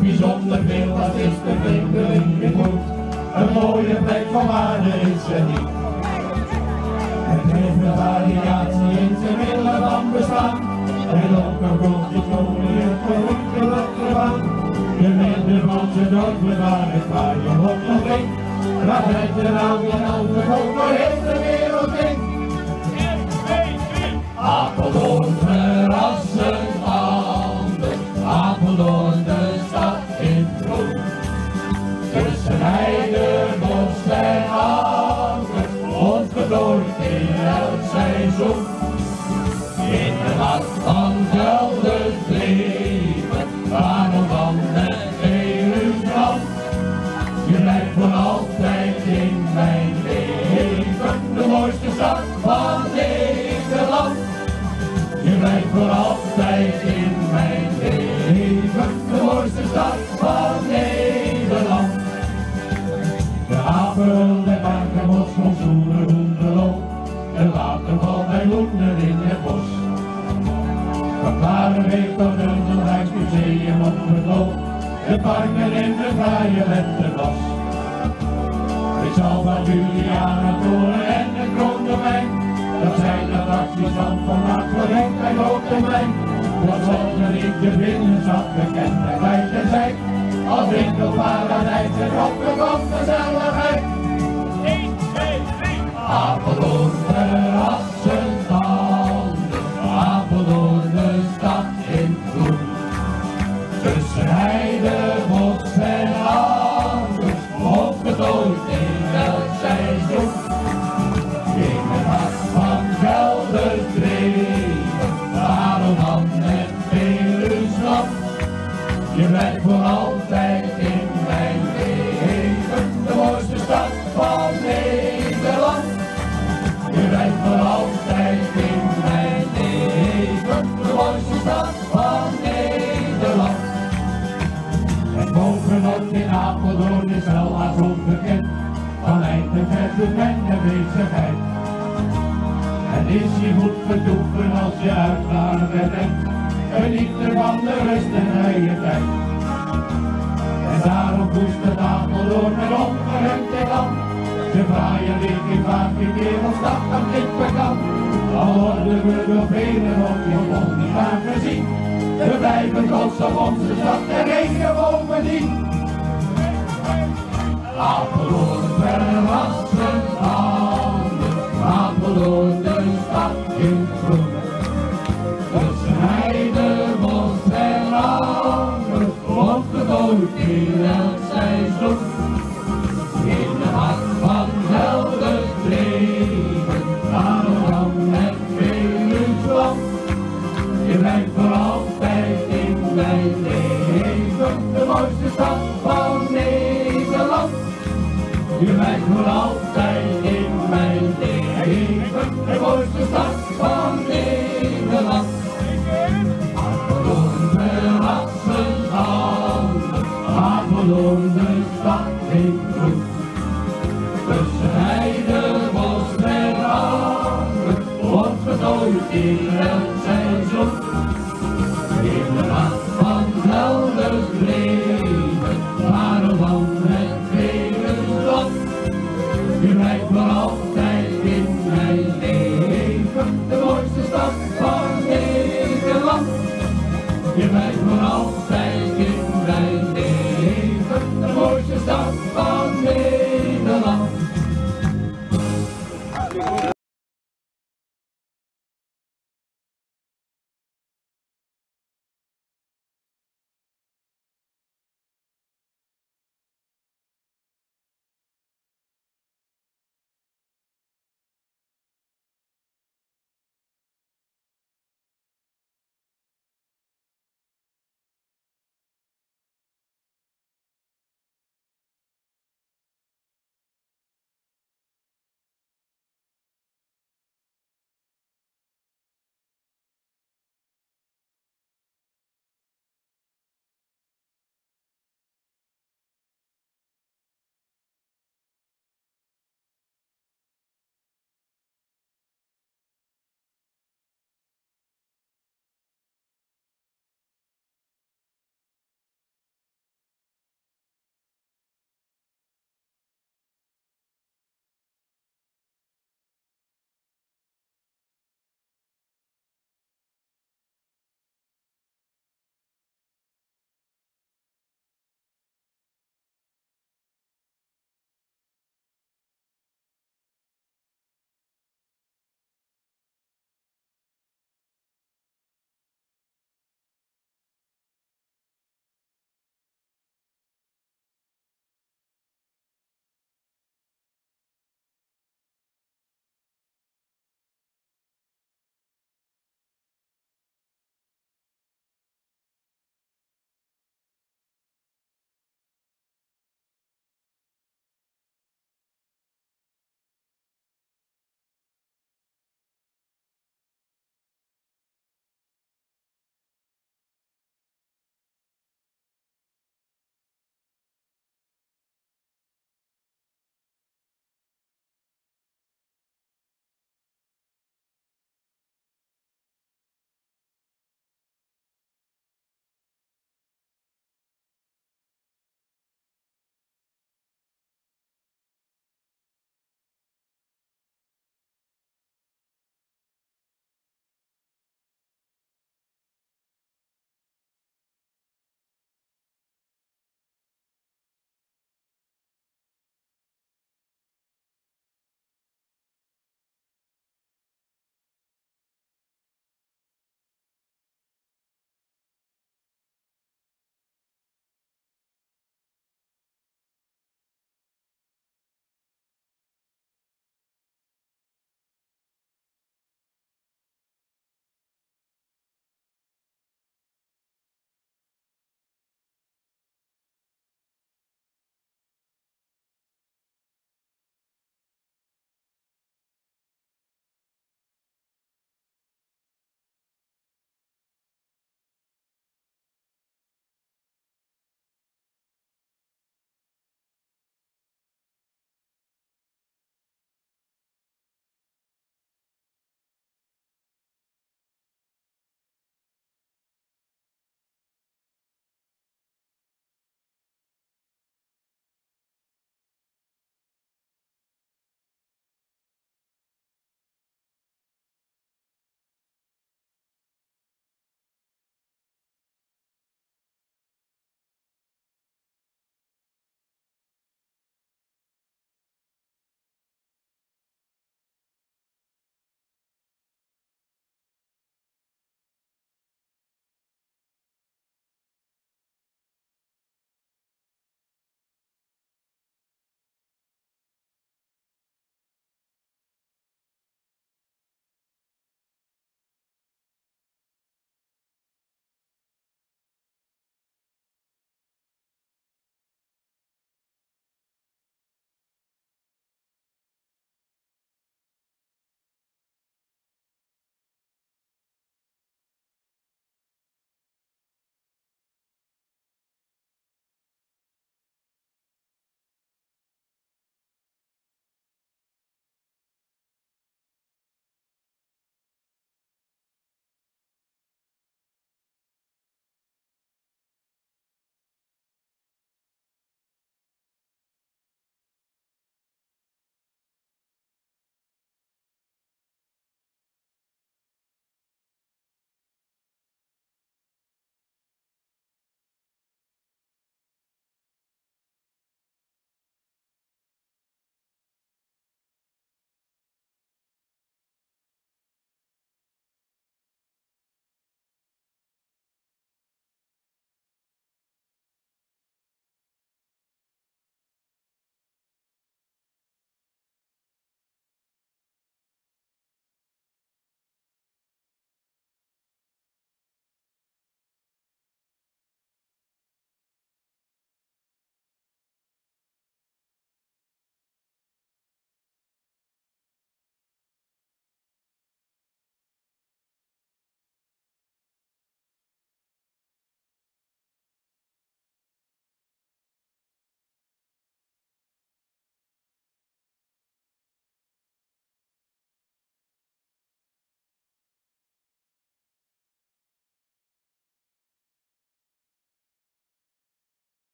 bijzonder veel, dat is de winkeling weer goed. Een mooie plek van waarde is er niet. Het heeft een variatie in zijn willen van bestaan. En ook een grondje koning, een verrukkelijke baan. Je midden van zijn dorpen waar het waar je op nog ging. Waar het er nou en altijd ook nog heel de wereld in. Apeldoorn verrassend handen, Apeldoorn de stad in bloei. Tussen heide, bos en akker, onverdooid in elk seizoen. In de hart van Gelders leven, waarom van het Veluweland? Je blijft voor altijd in mijn leven, de mooiste stad van Nederland. Je blijft voor altijd in mijn leven, de mooiste stad van Nederland. De apel, de bakenbos, van zoeren, hoenderloop, de waterval bij Loenen in het bos. Van Klarenbeek tot Dundelrijk, museum op het loop, de parken in de vrije lenterbos. Ik zal van Julianatoren en de Krondomein, dat zijn attracties van Maagdorp en Groottermijn. Dat zonder ik de binnenstad bekend en wijd en zijd, als winkelparadijs en rokken van gezelligheid. 1, 2, 3. Apeldoorn verrassend handen, Apeldoorn de stad in bloei. Tussen heide, bos en akker, opgetooid in elk seizoen. In het hart van Gelders dreven, waarom dan het Veluweland? Je blijft voor altijd in mijn leven, de mooiste stad van Nederland. Je blijft voor altijd in mijn leven, de mooiste stad van Nederland. En bovenop in Apeldoorn is wel als onbekend, van eind en ver doet men de bezigheid. En is je goed vertoeven als je uit naar bent, geniet er van de rust en vrije tijd. En daarom koestert Apeldoorn met ongeremd elan, de fraaie ligging vaak in wereldstad aan dit bekend. Al worden we door velen op je mond niet vaak gezien, we blijven trots op onze stad en regen bovendien. Apeldoorn verrassend handen, Apeldoorn de stad in bloei. Tussen heide, bos en akker, opgetooid in elk seizoen. In de hart van Gelders dreven, waarom dan het Veluweland? Je blijft voor altijd in mijn leven, de mooiste stad van Nederland. Je blijft voor altijd in mijn leven, de mooiste stad van Nederland. Apeldoorn verrassend handen, Apeldoorn de stad in bloei. Tussen heide, bos en akker, opgetooid in elk seizoen. In de hart van Gelders dreven, waarom van het Veluweland? Je blijft voor altijd in mijn leven, de mooiste stad van Nederland. Je blijft